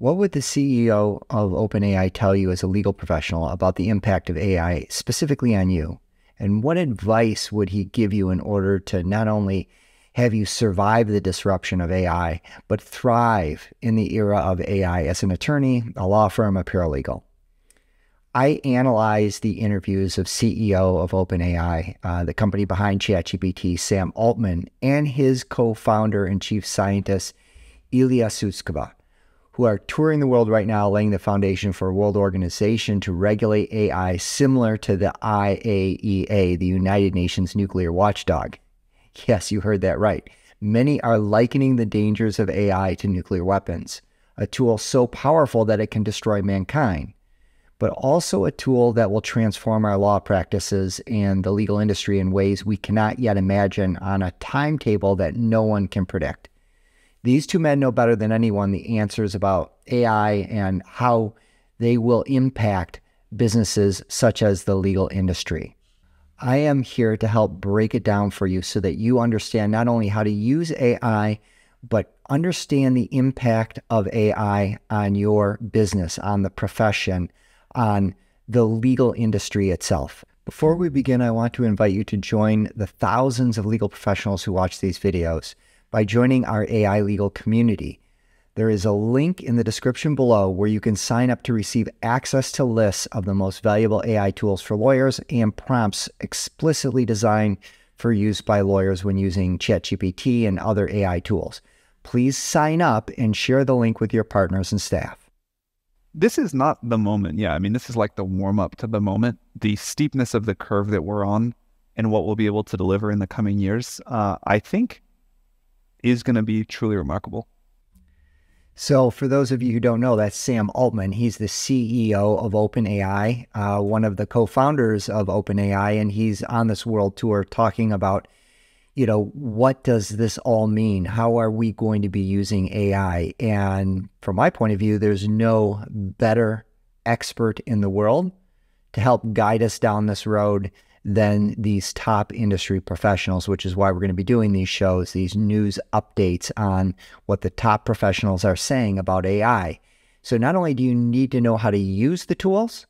What would the CEO of OpenAI tell you as a legal professional about the impact of AI specifically on you? And what advice would he give you in order to not only have you survive the disruption of AI, but thrive in the era of AI as an attorney, a law firm, a paralegal? I analyzed the interviews of CEO of OpenAI, the company behind ChatGPT, Sam Altman, and his co-founder and chief scientist, Ilya Sutskever, who are touring the world right now, laying the foundation for a world organization to regulate AI similar to the IAEA, the United Nations nuclear watchdog. Yes, you heard that right. Many are likening the dangers of AI to nuclear weapons, a tool so powerful that it can destroy mankind, but also a tool that will transform our law practices and the legal industry in ways we cannot yet imagine on a timetable that no one can predict. These two men know better than anyone the answers about AI and how they will impact businesses such as the legal industry. I am here to help break it down for you so that you understand not only how to use AI, but understand the impact of AI on your business, on the profession, on the legal industry itself. Before we begin, I want to invite you to join the thousands of legal professionals who watch these videos by joining our AI legal community. There is a link in the description below where you can sign up to receive access to lists of the most valuable AI tools for lawyers and prompts explicitly designed for use by lawyers when using ChatGPT and other AI tools. Please sign up and share the link with your partners and staff. This is not the moment. Yeah, I mean, this is like the warm up to the moment. The steepness of the curve that we're on and what we'll be able to deliver in the coming years, I think, is going to be truly remarkable. So for those of you who don't know, that's Sam Altman. He's the CEO of OpenAI, one of the co-founders of OpenAI, and he's on this world tour talking about, what does this all mean? How are we going to be using AI? And from my point of view, there's no better expert in the world to help guide us down this road than these top industry professionals, which is why we're going to be doing these shows, these news updates on what the top professionals are saying about AI. So not only do you need to know how to use the tools,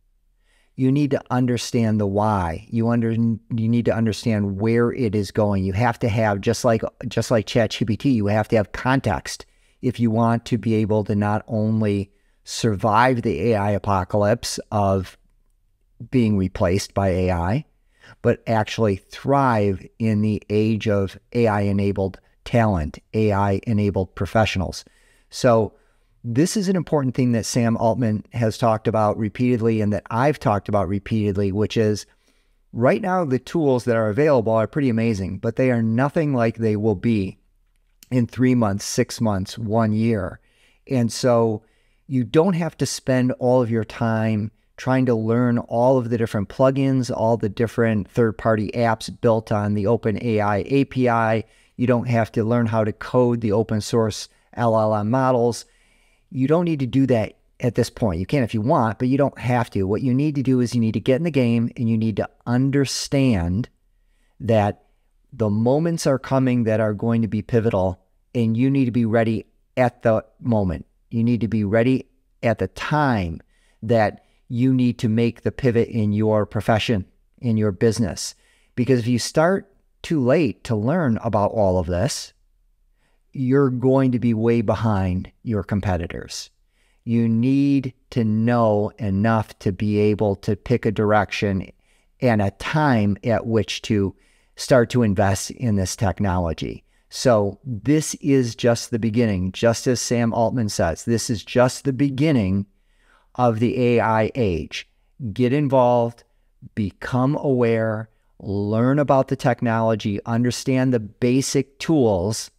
you need to understand the why. You need to understand where it is going. You have to have, just like ChatGPT, you have to have context if you want to be able to not only survive the AI apocalypse of being replaced by AI, but actually thrive in the age of AI-enabled talent, AI-enabled professionals. So this is an important thing that Sam Altman has talked about repeatedly and that I've talked about repeatedly, which is right now the tools that are available are pretty amazing, but they are nothing like they will be in 3 months, 6 months, 1 year. And so you don't have to spend all of your time trying to learn all of the different plugins, all the different third-party apps built on the OpenAI API. You don't have to learn how to code the open source LLM models. You don't need to do that at this point. You can if you want, but you don't have to. What you need to do is you need to get in the game and you need to understand that the moments are coming that are going to be pivotal, and you need to be ready at the moment. You need to be ready at the time that you need to make the pivot in your profession, in your business. Because if you start too late to learn about all of this, you're going to be way behind your competitors. You need to know enough to be able to pick a direction and a time at which to start to invest in this technology. So this is just the beginning. Just as Sam Altman says, this is just the beginning of the AI age. Get involved, become aware, learn about the technology, understand the basic tools,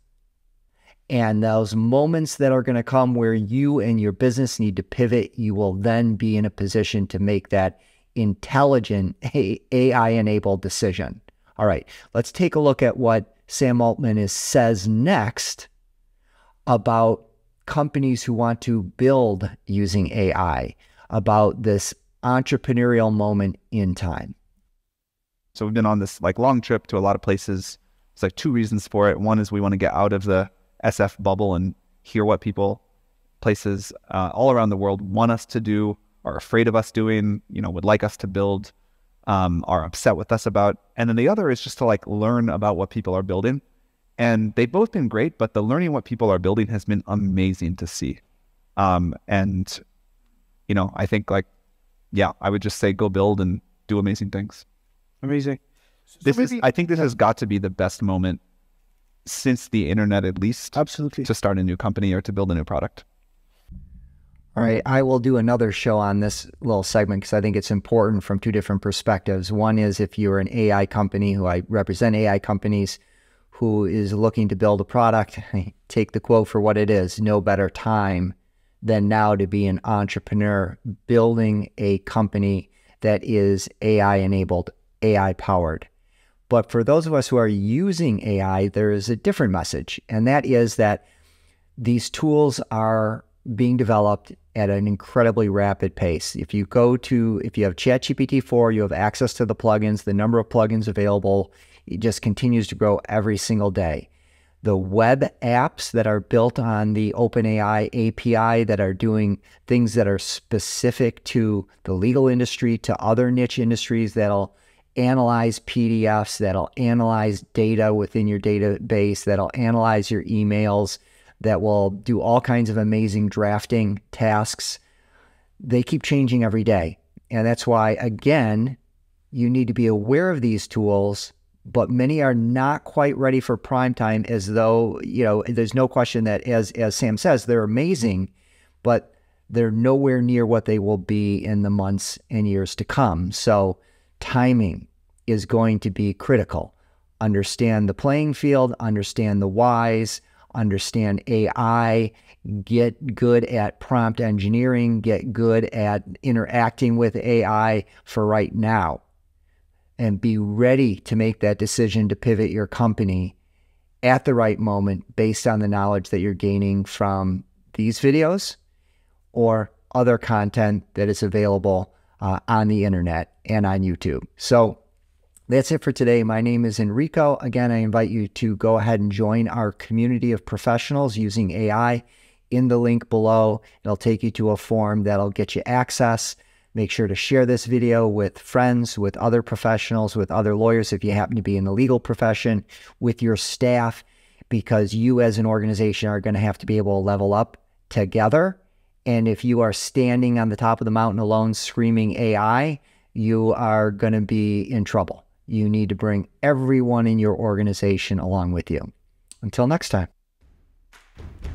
and those moments that are going to come where you and your business need to pivot, you will then be in a position to make that intelligent AI-enabled decision. All right, let's take a look at what Sam Altman says next about companies who want to build using AI, about this entrepreneurial moment in time. So we've been on this long trip to a lot of places. It's 2 reasons for it. One is we want to get out of the SF bubble and hear what people places all around the world want us to do, are afraid of us doing, would like us to build, are upset with us about. And then the other is just to like learn about what people are building. And they've both been great, but the learning what people are building has been amazing to see. And, I think like, yeah, I would just say go build and do amazing things. Amazing. I think this has got to be the best moment since the internet, at least, Absolutely, to start a new company or to build a new product. All right, I will do another show on this little segment because I think it's important from two different perspectives. One is if you're an AI company, who I represent AI companies, who is looking to build a product, take the quote for what it is: no better time than now to be an entrepreneur building a company that is AI enabled, AI powered. But for those of us who are using AI, there is a different message, and that is that these tools are being developed at an incredibly rapid pace. If you have ChatGPT 4, you have access to the plugins. The number of plugins available, it just continues to grow every single day. The web apps that are built on the OpenAI API that are doing things that are specific to the legal industry, to other niche industries, that'll analyze PDFs, that'll analyze data within your database, that'll analyze your emails, that will do all kinds of amazing drafting tasks. They keep changing every day. And that's why, again, you need to be aware of these tools, but many are not quite ready for prime time, as though, there's no question that, as Sam says, they're amazing, but they're nowhere near what they will be in the months and years to come. So timing is going to be critical. Understand the playing field, understand the whys, understand AI, get good at prompt engineering, get good at interacting with AI for right now, and be ready to make that decision to pivot your company at the right moment based on the knowledge that you're gaining from these videos or other content that is available on the internet and on YouTube. So that's it for today. My name is Enrico. Again, I invite you to go ahead and join our community of professionals using AI in the link below. It'll take you to a form that'll get you access. Make sure to share this video with friends, with other professionals, with other lawyers if you happen to be in the legal profession, with your staff, because you as an organization are going to have to be able to level up together. And if you are standing on the top of the mountain alone screaming AI, you are going to be in trouble. You need to bring everyone in your organization along with you. Until next time.